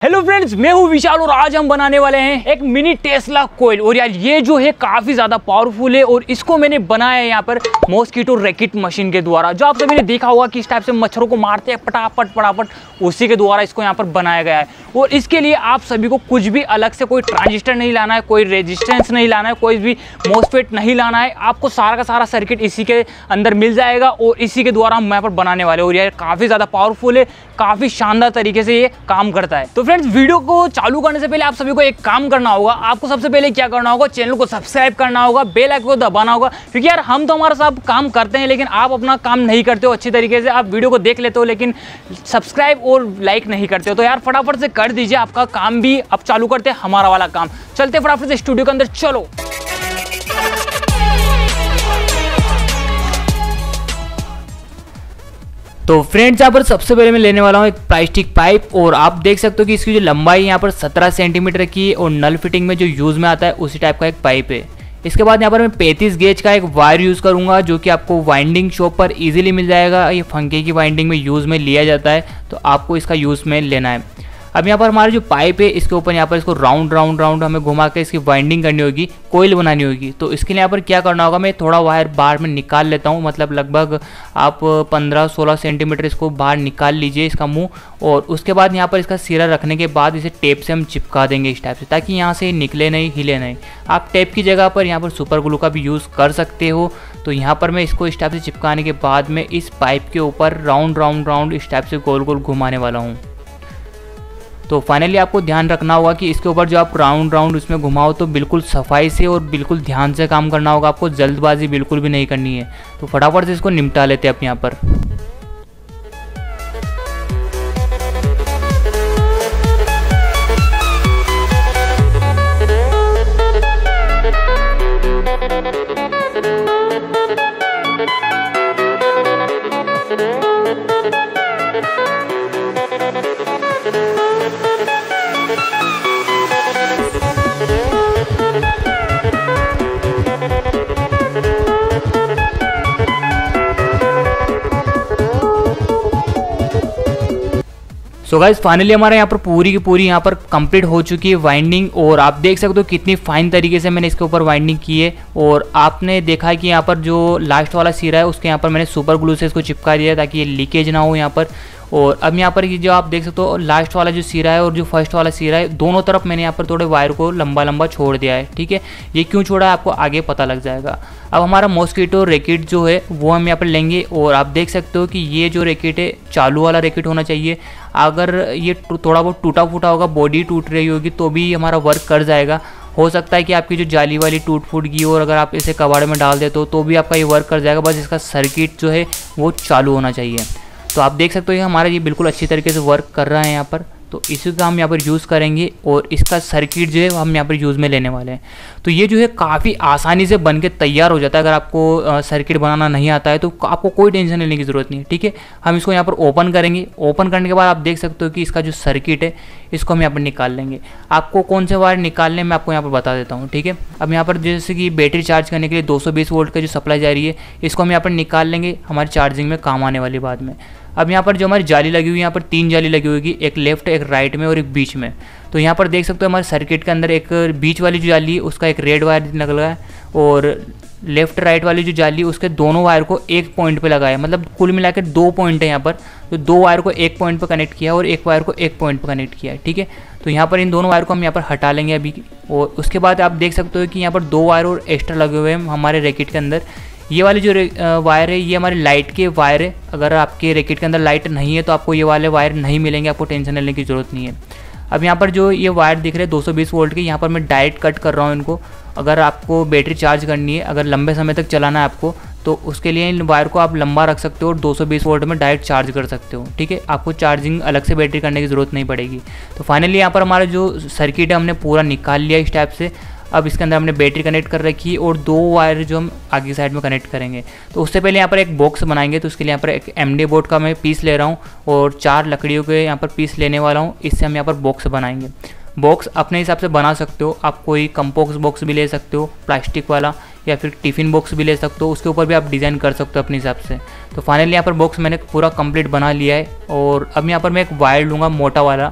Hello friends, मैं हूं विशाल और आज हम बनाने वाले हैं एक मिनी टेस्ला कोयल। और यार ये जो है काफ़ी ज़्यादा पावरफुल है और इसको मैंने बनाया है यहाँ पर मॉस्किटो रैकेट मशीन के द्वारा, जो आप सभी ने देखा होगा कि इस टाइप से मच्छरों को मारते हैं फटाफट फटाफट, उसी के द्वारा इसको यहाँ पर बनाया गया है। और इसके लिए आप सभी को कुछ भी अलग से कोई ट्रांजिस्टर नहीं लाना है, कोई रेजिस्टेंस नहीं लाना है, कोई भी मॉसफेट नहीं लाना है। आपको सारा का सारा सर्किट इसी के अंदर मिल जाएगा और इसी के द्वारा हम यहाँ पर बनाने वाले हैं। और यार काफ़ी ज़्यादा पावरफुल है, काफ़ी शानदार तरीके से ये काम करता है। तो फ्रेंड्स, वीडियो को चालू करने से पहले आप सभी को एक काम करना होगा। आपको सबसे पहले क्या करना होगा, चैनल को सब्सक्राइब करना होगा, बेल आइकन को दबाना होगा, क्योंकि यार हम तो हमारा सब काम करते हैं लेकिन आप अपना काम नहीं करते हो अच्छी तरीके से। आप वीडियो को देख लेते हो लेकिन सब्सक्राइब और लाइक नहीं करते हो, तो यार फटाफट से कर दीजिए। आपका काम भी अब चालू करते हैं, हमारा वाला काम। चलते फटाफट से स्टूडियो के अंदर, चलो। तो फ्रेंड्स, यहाँ पर सबसे पहले मैं लेने वाला हूँ एक प्लास्टिक पाइप और आप देख सकते हो कि इसकी जो लंबाई यहाँ पर 17 सेंटीमीटर की और नल फिटिंग में जो यूज़ में आता है उसी टाइप का एक पाइप है। इसके बाद यहाँ पर मैं 35 गेज का एक वायर यूज़ करूँगा, जो कि आपको वाइंडिंग शॉप पर इजीली मिल जाएगा। ये फंके की वाइंडिंग में यूज़ में लिया जाता है, तो आपको इसका यूज़ में लेना है। अब यहाँ पर हमारा जो पाइप है इसके ऊपर यहाँ पर इसको राउंड राउंड राउंड हमें घुमा के इसकी वाइंडिंग करनी होगी, कोयल बनानी होगी। तो इसके लिए यहाँ पर क्या करना होगा, मैं थोड़ा वायर बाहर में निकाल लेता हूँ, मतलब लगभग आप 15-16 सेंटीमीटर इसको बाहर निकाल लीजिए इसका मुंह। और उसके बाद यहाँ पर इसका सिरा रखने के बाद इसे टेप से हम चिपका देंगे इस टाइप से, ताकि यहाँ से निकले नहीं, हिले नहीं। आप टेप की जगह पर यहाँ पर सुपर ग्लू का भी यूज़ कर सकते हो। तो यहाँ पर मैं इसको इस टाइप से चिपकाने के बाद में इस पाइप के ऊपर राउंड राउंड राउंड इस टाइप से गोल गोल घुमाने वाला हूँ। तो फाइनली आपको ध्यान रखना होगा कि इसके ऊपर जो आप राउंड राउंड उसमें घुमाओ तो बिल्कुल सफाई से और बिल्कुल ध्यान से काम करना होगा। आपको जल्दबाजी बिल्कुल भी नहीं करनी है। तो फटाफट से इसको निपटा लेते हैं आप यहाँ पर। सो गाइस, फाइनली हमारे यहाँ पर पूरी की पूरी यहाँ पर कंप्लीट हो चुकी है वाइंडिंग। और आप देख सकते हो कितनी फाइन तरीके से मैंने इसके ऊपर वाइंडिंग की है। और आपने देखा है कि यहाँ पर जो लास्ट वाला सिरा है उसके यहाँ पर मैंने सुपर ग्लू से इसको चिपका दिया ताकि ये लीकेज ना हो यहाँ पर। और अब यहाँ पर जो आप देख सकते हो लास्ट वाला जो सिरा है और जो फर्स्ट वाला सिरा है, दोनों तरफ मैंने यहाँ पर थोड़े वायर को लंबा लंबा छोड़ दिया है। ठीक है, ये क्यों छोड़ा है आपको आगे पता लग जाएगा। अब हमारा मॉस्किटो रैकेट जो है वो हम यहाँ पर लेंगे। और आप देख सकते हो कि ये जो रैकेट है चालू वाला रैकेट होना चाहिए। अगर ये थोड़ा बहुत टूटा फूटा होगा, बॉडी टूट रही होगी, तो भी हमारा वर्क कर जाएगा। हो सकता है कि आपकी जो जाली वाली टूट फूट गई और अगर आप इसे कबाड़ में डाल देते हो तो भी आपका ये वर्क कर जाएगा। बस इसका सर्किट जो है वो चालू होना चाहिए। तो आप देख सकते हो हमारा ये बिल्कुल अच्छी तरीके से वर्क कर रहा है यहाँ पर। तो इसी का हम यहाँ पर यूज़ करेंगे और इसका सर्किट जो है हम यहाँ पर यूज़ में लेने वाले हैं। तो ये जो है काफ़ी आसानी से बन के तैयार हो जाता है। अगर आपको सर्किट बनाना नहीं आता है तो आपको कोई टेंशन लेने की ज़रूरत नहीं है। ठीक है, हम इसको यहाँ पर ओपन करेंगे। ओपन करने के बाद आप देख सकते हो कि इसका जो सर्किट है इसको हम यहाँ पर निकाल लेंगे। आपको कौन से वायर निकालने मैं आपको यहाँ पर बता देता हूँ। ठीक है, अब यहाँ पर जैसे कि बैटरी चार्ज करने के लिए 220 वोल्ट का जो सप्लाई जा रही है इसको हम यहाँ पर निकाल लेंगे, हमारी चार्जिंग में काम आने वाली बाद में। अब यहाँ पर जो हमारी जाली लगी हुई है, यहाँ पर 3 जाली लगी हुई है, एक लेफ्ट, एक राइट में और एक बीच में। तो यहाँ पर देख सकते हो हमारे सर्किट के अंदर एक बीच वाली जो जाली है उसका एक रेड वायर निकला है और लेफ्ट राइट वाली जो जाली उसके दोनों वायर को एक पॉइंट पे लगाया। मतलब कुल मिला के 2 पॉइंट है यहाँ पर। तो 2 वायर को एक पॉइंट पर कनेक्ट किया और एक वायर को एक पॉइंट पर कनेक्ट किया है। ठीक है, तो यहाँ पर इन दोनों वायर को हम यहाँ पर हटा लेंगे अभी। और उसके बाद आप देख सकते हो कि यहाँ पर 2 वायर और एक्स्ट्रा लगे हुए हैं हमारे रैकेट के अंदर। ये वाली जो वायर है ये हमारे लाइट के वायर है। अगर आपके रैकेट के अंदर लाइट नहीं है तो आपको ये वाले वायर नहीं मिलेंगे, आपको टेंशन लेने की ज़रूरत नहीं है। अब यहाँ पर जो ये वायर दिख रहे हैं 220 वोल्ट के, यहाँ पर मैं डायरेक्ट कट कर रहा हूँ इनको। अगर आपको बैटरी चार्ज करनी है, अगर लंबे समय तक चलाना है आपको, तो उसके लिए इन वायर को आप लंबा रख सकते हो और 220 वोल्ट में डायरेक्ट चार्ज कर सकते हो। ठीक है, आपको चार्जिंग अलग से बैटरी करने की ज़रूरत नहीं पड़ेगी। तो फाइनली यहाँ पर हमारा जो सर्किट है हमने पूरा निकाल लिया इस टाइप से। अब इसके अंदर हमने बैटरी कनेक्ट कर रखी है और 2 वायर जो हम आगे साइड में कनेक्ट करेंगे। तो उससे पहले यहाँ पर एक बॉक्स बनाएंगे। तो उसके लिए यहाँ पर एक एमडी बोर्ड का मैं पीस ले रहा हूँ और 4 लकड़ियों के यहाँ पर पीस लेने वाला हूँ। इससे हम यहाँ पर बॉक्स बनाएंगे। बॉक्स अपने हिसाब से बना सकते हो, आप कोई कंपोक्स बॉक्स भी ले सकते हो प्लास्टिक वाला, या फिर टिफ़िन बॉक्स भी ले सकते हो, उसके ऊपर भी आप डिज़ाइन कर सकते हो अपने हिसाब से। तो फाइनली यहाँ पर बॉक्स मैंने पूरा कंप्लीट बना लिया है। और अब यहाँ पर मैं एक वायर लूँगा मोटा वाला,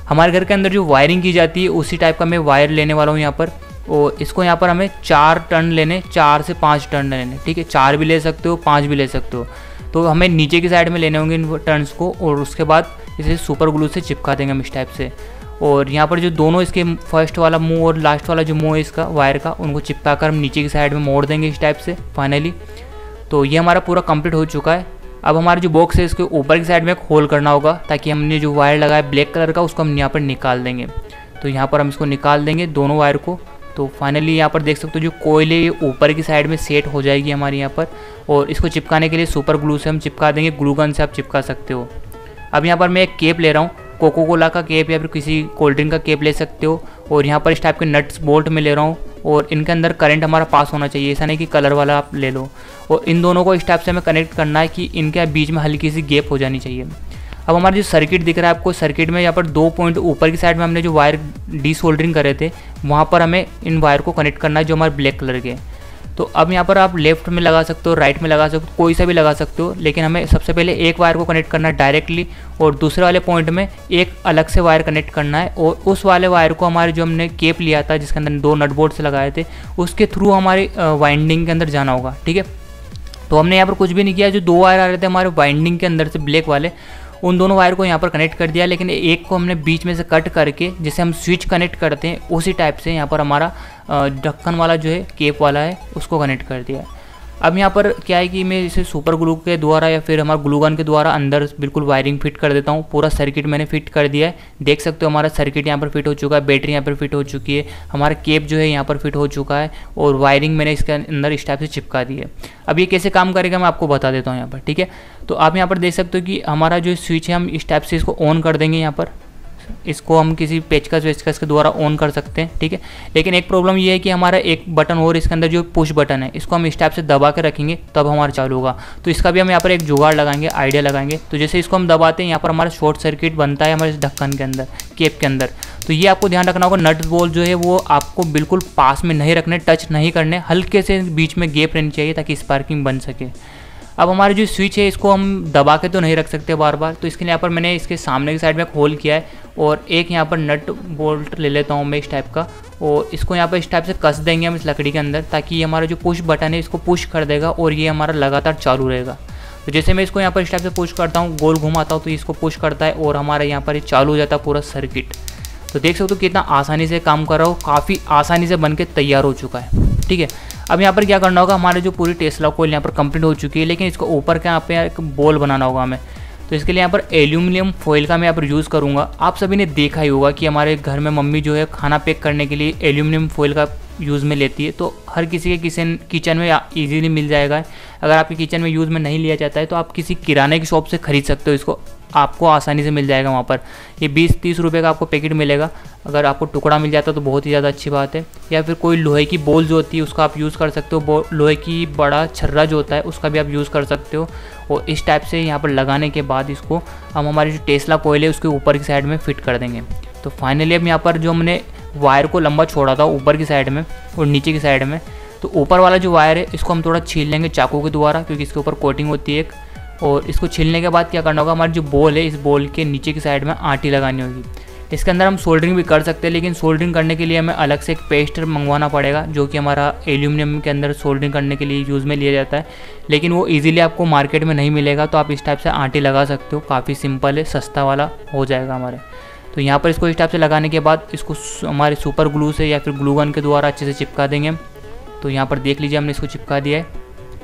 हमारे घर के अंदर जो वायरिंग की जाती है उसी टाइप का मैं वायर लेने वाला हूँ यहाँ पर। और इसको यहाँ पर हमें 4 टर्न लेने, 4 से 5 टर्न लेने, ठीक है। 4 भी ले सकते हो, 5 भी ले सकते हो। तो हमें नीचे की साइड में लेने होंगे इन टर्न्स को, और उसके बाद इसे सुपर ग्लू से चिपका देंगे हम इस टाइप से। और यहाँ पर जो दोनों इसके फर्स्ट वाला मुंह और लास्ट वाला जो मुंह है इसका वायर का, उनको चिपका कर हम नीचे की साइड में मोड़ देंगे इस टाइप से फाइनली। तो ये हमारा पूरा कंप्लीट हो चुका है। अब हमारा जो बॉक्स है इसके ऊपर की साइड में एक होल करना होगा, ताकि हमने जो वायर लगाया ब्लैक कलर का उसको हम यहाँ पर निकाल देंगे। तो यहाँ पर हम इसको निकाल देंगे दोनों वायर को। तो फाइनली यहाँ पर देख सकते हो जो कोयल है ये ऊपर की साइड में सेट हो जाएगी हमारी यहाँ पर। और इसको चिपकाने के लिए सुपर ग्लू से हम चिपका देंगे, ग्लू गन से आप चिपका सकते हो। अब यहाँ पर मैं एक केप ले रहा हूँ, कोको कोला का केप या फिर किसी कोल्ड ड्रिंक का केप ले सकते हो। और यहाँ पर इस टाइप के नट्स बोल्ट में ले रहा हूँ, और इनके अंदर करंट हमारा पास होना चाहिए, ऐसा नहीं कि कलर वाला आप ले लो। और इन दोनों को इस टाइप से हमें कनेक्ट करना है कि इनके बीच में हल्की सी गैप हो जानी चाहिए। अब हमारा जो सर्किट दिख रहा है आपको, सर्किट में यहाँ पर 2 पॉइंट ऊपर की साइड में हमने जो वायर डीसोल्डरिंग करे थे वहाँ पर हमें इन वायर को कनेक्ट करना है जो हमारे ब्लैक कलर के। तो अब यहाँ पर आप लेफ्ट में लगा सकते हो, राइट में लगा सकते हो, कोई सा भी लगा सकते हो, लेकिन हमें सबसे पहले एक वायर को कनेक्ट करना है डायरेक्टली, और दूसरे वाले पॉइंट में एक अलग से वायर कनेक्ट करना है। और उस वाले वायर को हमारे जो हमने केप लिया था जिसके अंदर 2 नट बोल्ट से लगाए थे उसके थ्रू हमारी वाइंडिंग के अंदर जाना होगा, ठीक है। तो हमने यहाँ पर कुछ भी नहीं किया, जो 2 वायर आ रहे थे हमारे वाइंडिंग के अंदर से ब्लैक वाले, उन दोनों वायर को यहाँ पर कनेक्ट कर दिया, लेकिन एक को हमने बीच में से कट करके जैसे हम स्विच कनेक्ट करते हैं उसी टाइप से यहाँ पर हमारा ढक्कन वाला जो है केप वाला है उसको कनेक्ट कर दिया। अब यहाँ पर क्या है कि मैं इसे सुपर ग्लू के द्वारा या फिर हमारा ग्लू गन के द्वारा अंदर बिल्कुल वायरिंग फिट कर देता हूँ। पूरा सर्किट मैंने फिट कर दिया है, देख सकते हो हमारा सर्किट यहाँ पर फिट हो चुका है, बैटरी यहाँ पर फिट हो चुकी है, हमारा केप जो है यहाँ पर फिट हो चुका है, और वायरिंग मैंने इसके अंदर इस टाइप से चिपका दी है। अब ये कैसे काम करेगा मैं आपको बता देता हूँ यहाँ पर, ठीक है। तो आप यहाँ पर देख सकते हो कि हमारा जो स्विच है हम इस टाइप से इसको ऑन कर देंगे। यहाँ पर इसको हम किसी पेचकस वेचकस के द्वारा ऑन कर सकते हैं, ठीक है। लेकिन एक प्रॉब्लम ये है कि हमारा एक बटन और इसके अंदर जो पुश बटन है इसको हम इस टाइप से दबा के रखेंगे तब हमारा चालू होगा। तो इसका भी हम यहाँ पर एक जुगाड़ लगाएंगे, आइडिया लगाएंगे। तो जैसे इसको हम दबाते हैं यहाँ पर हमारा शॉर्ट सर्किट बनता है हमारे इस ढक्कन के अंदर, केप के अंदर। तो ये आपको ध्यान रखना होगा, नट बोल्ट जो है वो आपको बिल्कुल पास में नहीं रखने, टच नहीं करने, हल्के से बीच में गैप रहनी चाहिए ताकि स्पार्किंग बन सके। अब हमारी जो स्विच है इसको हम दबा के तो नहीं रख सकते बार बार, तो इसके लिए यहाँ पर मैंने इसके सामने की साइड में एक होल किया है, और एक यहाँ पर नट बोल्ट ले लेता हूँ मैं इस टाइप का, और इसको यहाँ पर इस टाइप से कस देंगे हम इस लकड़ी के अंदर, ताकि ये हमारा जो पुश बटन है इसको पुश कर देगा और ये हमारा लगातार चालू रहेगा। तो जैसे मैं इसको यहाँ पर इस टाइप से पुश करता हूँ, गोल घुमाता हूँ, तो इसको पुश करता है और हमारा यहाँ पर चालू हो जाता है पूरा सर्किट। तो देख सकते हो कितना आसानी से काम कर रहा हो, काफ़ी आसानी से बन के तैयार हो चुका है, ठीक है। अब यहाँ पर क्या करना होगा, हमारे जो पूरी टेस्ला कोयल यहाँ पर कंप्लीट हो चुकी है, लेकिन इसको ऊपर के यहाँ पे एक बॉल बनाना होगा हमें। तो इसके लिए यहाँ पर एल्यूमिनियम फॉइल का मैं यहाँ पर यूज़ करूँगा। आप सभी ने देखा ही होगा कि हमारे घर में मम्मी जो है खाना पैक करने के लिए एल्यूमिनियम फॉइल का यूज़ में लेती है। तो हर किसी के किचन में ईजीली मिल जाएगा। अगर आपके किचन में यूज़ में नहीं लिया जाता है तो आप किसी किराने की शॉप से ख़रीद सकते हो, इसको आपको आसानी से मिल जाएगा वहाँ पर। ये 20-30 रुपये का आपको पैकेट मिलेगा। अगर आपको टुकड़ा मिल जाता है तो बहुत ही ज़्यादा अच्छी बात है। या फिर कोई लोहे की बॉल जो होती है उसका आप यूज़ कर सकते हो, लोहे की बड़ा छर्रा जो होता है उसका भी आप यूज़ कर सकते हो। और इस टाइप से यहाँ पर लगाने के बाद इसको हम हमारी जो टेस्ला कोयल है उसके ऊपर की साइड में फिट कर देंगे। तो फाइनली अब यहाँ पर जो हमने वायर को लंबा छोड़ा था ऊपर की साइड में और नीचे की साइड में, तो ऊपर वाला जो वायर है इसको हम थोड़ा छील लेंगे चाकू के द्वारा, क्योंकि इसके ऊपर कोटिंग होती है एक। और इसको छीलने के बाद क्या करना होगा, हमारी जो बॉल है इस बॉल के नीचे की साइड में आटी लगानी होगी। इसके अंदर हम सोल्डरिंग भी कर सकते हैं, लेकिन सोल्डरिंग करने के लिए हमें अलग से एक पेस्ट मंगवाना पड़ेगा, जो कि हमारा एल्यूमिनियम के अंदर सोल्डरिंग करने के लिए यूज़ में लिया जाता है। लेकिन वो ईजिली आपको मार्केट में नहीं मिलेगा, तो आप इस टाइप से आटी लगा सकते हो। काफ़ी सिंपल है, सस्ता वाला हो जाएगा हमारे। तो यहाँ पर इसको इस टाइप से लगाने के बाद इसको हमारे सुपर ग्लू से या फिर ग्लू गन के द्वारा अच्छे से चिपका देंगे। तो यहाँ पर देख लीजिए हमने इसको चिपका दिया है।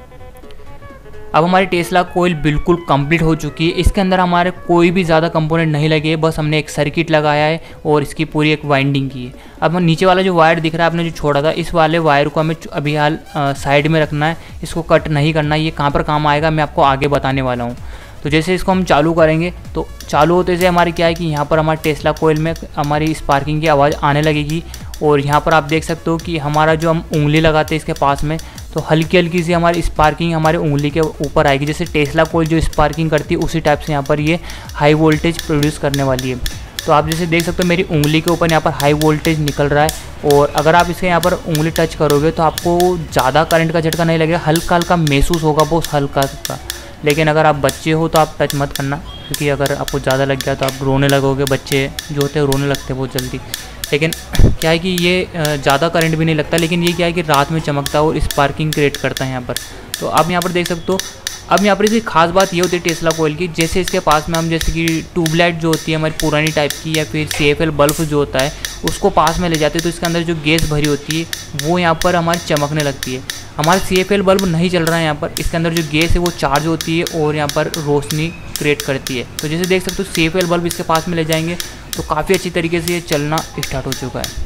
अब हमारी टेस्ला कोयल बिल्कुल कंप्लीट हो चुकी है। इसके अंदर हमारे कोई भी ज़्यादा कंपोनेंट नहीं लगे, बस हमने एक सर्किट लगाया है और इसकी पूरी एक वाइंडिंग की है। अब नीचे वाला जो वायर दिख रहा है आपने जो छोड़ा था, इस वाले वायर को हमें अभी हाल साइड में रखना है, इसको कट नहीं करना। ये कहाँ पर काम आएगा मैं आपको आगे बताने वाला हूँ। तो जैसे इसको हम चालू करेंगे तो चालू होते से हमारी क्या है कि यहाँ पर हमारे टेस्ला कोयल में हमारी स्पार्किंग की आवाज़ आने लगेगी। और यहाँ पर आप देख सकते हो कि हमारा जो हम उंगली लगाते हैं इसके पास में, तो हल्की हल्की सी हमारी स्पार्किंग हमारे उंगली के ऊपर आएगी। जैसे टेस्ला कोयल जो स्पार्किंग करती है उसी टाइप से यहाँ पर ये हाई वोल्टेज प्रोड्यूस करने वाली है। तो आप जैसे देख सकते हो मेरी उंगली के ऊपर यहाँ पर हाई वोल्टेज निकल रहा है। और अगर आप इसके यहाँ पर उंगली टच करोगे तो आपको ज़्यादा करंट का झटका नहीं लगेगा, हल्का हल्का महसूस होगा, बहुत हल्का सा। लेकिन अगर आप बच्चे हो तो आप टच मत करना, क्योंकि अगर आपको ज़्यादा लग गया तो आप रोने लगोगे। बच्चे जो होते हैं रोने लगते हैं बहुत जल्दी। लेकिन क्या है कि ये ज़्यादा करंट भी नहीं लगता, लेकिन ये क्या है कि रात में चमकता है और स्पार्किंग क्रिएट करता है यहाँ पर। तो आप यहाँ पर देख सकते हो। अब यहाँ पर इसकी खास बात ये होती है टेस्ला कोयल की, जैसे इसके पास में हम जैसे कि ट्यूबलाइट जो होती है हमारी पुरानी टाइप की, या फिर CFL बल्ब जो होता है उसको पास में ले जाते हैं, तो इसके अंदर जो गैस भरी होती है वो यहाँ पर हमारी चमकने लगती है। हमारा CFL बल्ब नहीं चल रहा है यहाँ पर, इसके अंदर जो गैस है वो चार्ज होती है और यहाँ पर रोशनी क्रिएट करती है। तो जैसे देख सकते हो CFL बल्ब इसके पास में ले जाएंगे तो काफ़ी अच्छी तरीके से ये चलना स्टार्ट हो चुका है।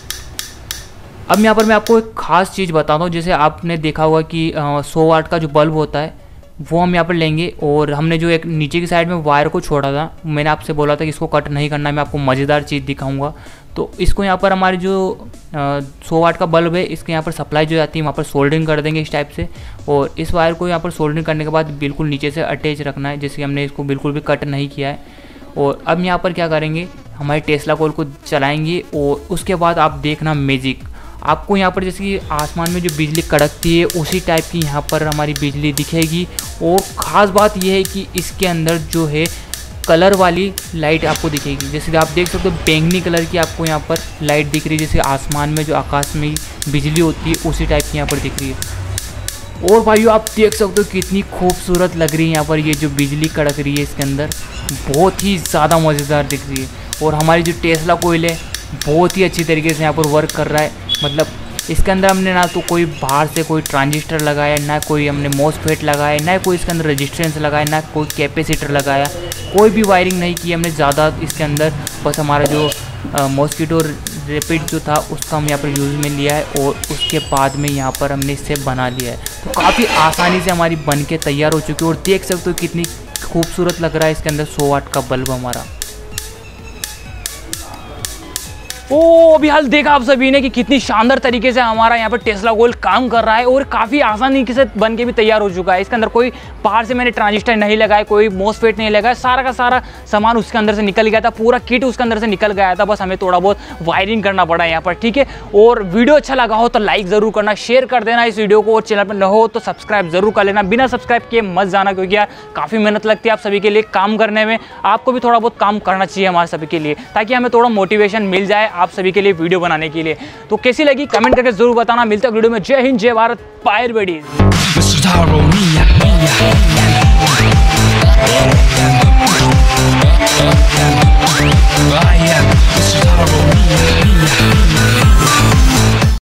अब यहाँ पर मैं आपको एक ख़ास चीज़ बताता हूँ। जैसे आपने देखा होगा कि 100 वाट का जो बल्ब होता है वो हम यहाँ पर लेंगे, और हमने जो एक नीचे की साइड में वायर को छोड़ा था, मैंने आपसे बोला था कि इसको कट नहीं करना है। मैं आपको मज़ेदार चीज़ दिखाऊंगा। तो इसको यहाँ पर हमारी जो 100 वाट का बल्ब है इसके यहाँ पर सप्लाई जो जाती है वहाँ पर सोल्डरिंग कर देंगे इस टाइप से, और इस वायर को यहाँ पर सोल्डरिंग करने के बाद बिल्कुल नीचे से अटैच रखना है, जैसे कि हमने इसको बिल्कुल भी कट नहीं किया है। और अब यहाँ पर क्या करेंगे, हमारी टेस्ला कोयल को चलाएँगे और उसके बाद आप देखना मैजिक। आपको यहाँ पर जैसे कि आसमान में जो बिजली कड़कती है उसी टाइप की यहाँ पर हमारी बिजली दिखेगी। और ख़ास बात यह है कि इसके अंदर जो है कलर वाली लाइट आपको दिखेगी। जैसे आप देख सकते हो बैंगनी कलर की आपको यहाँ पर लाइट दिख रही है, जैसे आसमान में जो आकाश में बिजली होती है उसी टाइप की यहाँ पर दिख रही है। और भाइयों आप देख सकते हो कितनी खूबसूरत लग रही है यहाँ पर ये जो बिजली कड़क रही है इसके अंदर, बहुत ही ज़्यादा मज़ेदार दिख रही है। और हमारी जो टेस्ला कोयल है बहुत ही अच्छी तरीके से यहाँ पर वर्क कर रहा है। मतलब इसके अंदर हमने ना तो कोई बाहर से कोई ट्रांजिस्टर लगाया, ना कोई हमने मॉसफेट लगाया, ना कोई इसके अंदर रेजिस्टेंस लगाया, ना कोई कैपेसिटर लगाया, कोई भी वायरिंग नहीं की हमने ज़्यादा इसके अंदर। बस हमारा जो मॉस्किटो रेपिड जो था उसका हम यहाँ पर यूज़ में लिया है, और उसके बाद में यहाँ पर हमने इससे बना लिया है। तो काफ़ी आसानी से हमारी बन के तैयार हो चुकी है। और देख सकते हो कितनी खूबसूरत लग रहा है इसके अंदर 100 वाट का बल्ब हमारा। ओ अभी हाल देखा आप सभी ने कि कितनी शानदार तरीके से हमारा यहाँ पर टेस्ला कोयल काम कर रहा है, और काफ़ी आसानी से बन के भी तैयार हो चुका है। इसके अंदर कोई बाहर से मैंने ट्रांजिस्टर नहीं लगाया, कोई मॉसफेट नहीं लगाया, सारा का सारा सामान उसके अंदर से निकल गया था, पूरा किट उसके अंदर से निकल गया था। बस हमें थोड़ा बहुत वायरिंग करना पड़ा यहाँ पर, ठीक है। और वीडियो अच्छा लगा हो तो लाइक ज़रूर करना, शेयर कर देना इस वीडियो को, और चैनल पर न हो तो सब्सक्राइब जरूर कर लेना। बिना सब्सक्राइब किए मत जाना, क्योंकि यार काफ़ी मेहनत लगती है आप सभी के लिए काम करने में। आपको भी थोड़ा बहुत काम करना चाहिए हमारे सभी के लिए, ताकि हमें थोड़ा मोटिवेशन मिल जाए आप सभी के लिए वीडियो बनाने के लिए। तो कैसी लगी कमेंट करके जरूर बताना। मिलता है वीडियो में। जय हिंद, जय भारत, फायर बेडीज।